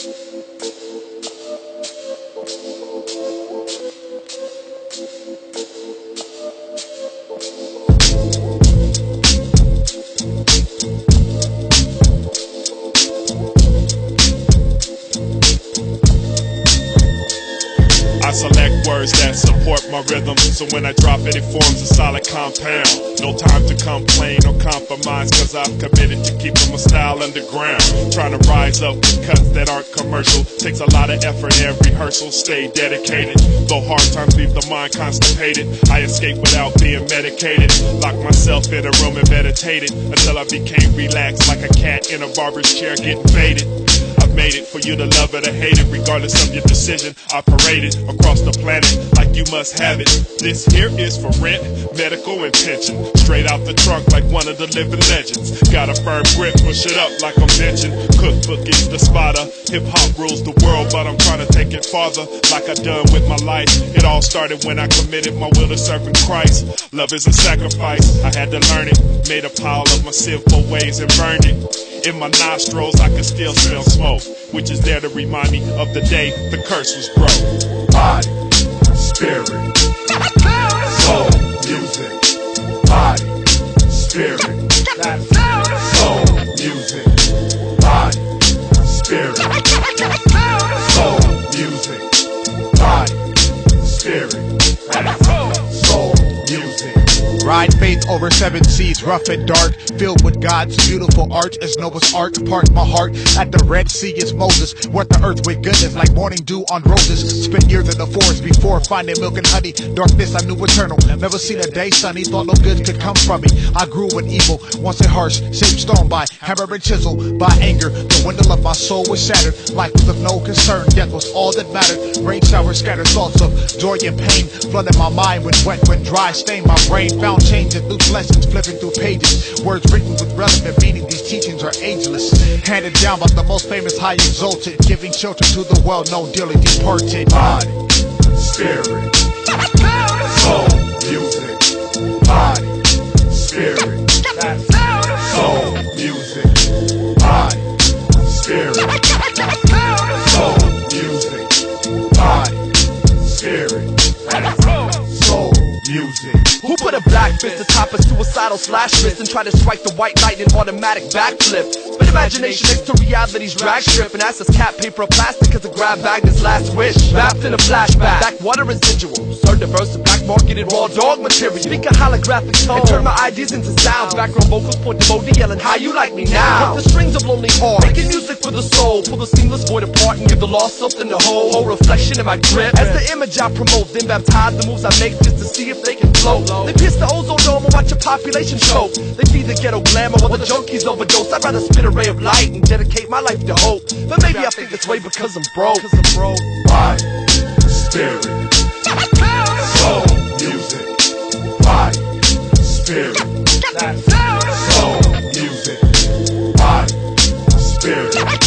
I select words that support my rhythm, so when I drop it, it forms a solid compound. No time to complain or compromise, cause I've committed to keeping my style underground. Trying to rise up with cuts that aren't commercial takes a lot of effort and rehearsal. Stay dedicated, though hard times leave the mind constipated. I escape without being medicated, lock myself in a room and meditated until I became relaxed like a cat in a barber's chair getting faded. Made it for you to love it or hate it, regardless of your decision. I parade it across the planet like you must have it. This here is for rent, medical, and pension. Straight out the trunk like one of the living legends. Got a firm grip, push it up like I'm benching. Cookbook is the spotter. Hip hop rules the world, but I'm trying to take it farther. Like I done with my life. It all started when I committed my will to serving Christ. Love is a sacrifice. I had to learn it. Made a pile of my sinful ways and burned it. In my nostrils, I can still smell smoke, which is there to remind me of the day the curse was broke. Body, spirit, soul, music. Body, spirit, soul, music. Body, spirit, soul, music. Body, spirit, soul, music. Ride faith over 7 seas, rough and dark, filled with God's beautiful art. As Noah's Ark, part my heart at the Red Sea is Moses. Worth the earth with goodness like morning dew on roses. Spent years in the forest before finding milk and honey. Darkness I knew eternal, never seen a day sunny. Thought no good could come from me. I grew in evil, once a harsh, shaped stone by hammer and chisel. By anger, the window of my soul was shattered. Life was of no concern, death was all that mattered. Rain showers scattered thoughts of joy and pain. Flooded my mind when wet, when dry, stained my brain. Found changes, loose lessons, flipping through pages. Words written with relevant meaning, these teachings are ageless. Handed down by the most famous, high exalted, giving shelter to the well-known, dearly departed. Body, spirit, soul, music. Body, spirit, soul, music. Body, spirit, soul, music. Body, spirit, soul, music. Who put a black fist atop a suicidal slash wrist and try to strike the white knight in automatic backflip? But imagination next to reality's drag strip and asked us cat paper or plastic cause a grab bag this last wish. Wrapped in a flashback, backwater residuals, heard diverse and black marketed raw dog material. Speak a holographic tone and turn my ideas into sounds. Background vocals point to Bodie yelling how you like me now. Cut the strings of lonely heart, making music for the soul. Pull the seamless void apart and give the lost something to hold. Whole reflection in my grip as the image I promote, then baptize the moves I make just to see if they can float. They pierce the ozone dome and watch your population choke. They feed the ghetto glamour while the junkies overdose. I'd rather spit a ray of light and dedicate my life to hope. But maybe I think this way because I'm broke. Body, spirit, soul, music. Body, spirit, soul, music. Body, spirit.